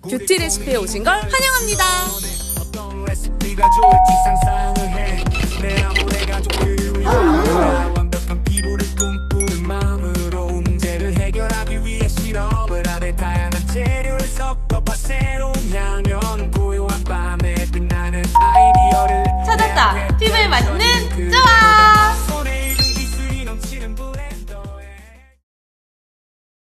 뷰티 레시피에 오신 걸 환영합니다. 어떤 레시피가 좋을지 상상을 해. 내 아무래 가족을 위해 완벽한 피부를 꿈꾸는 마음으로 문제를 해결하기 위해 실험을 하네. 다양한 재료를 섞어봐 새로운 양념 고요한 밤에 빛나는 아이디어를 찾았다! 피부에 맞는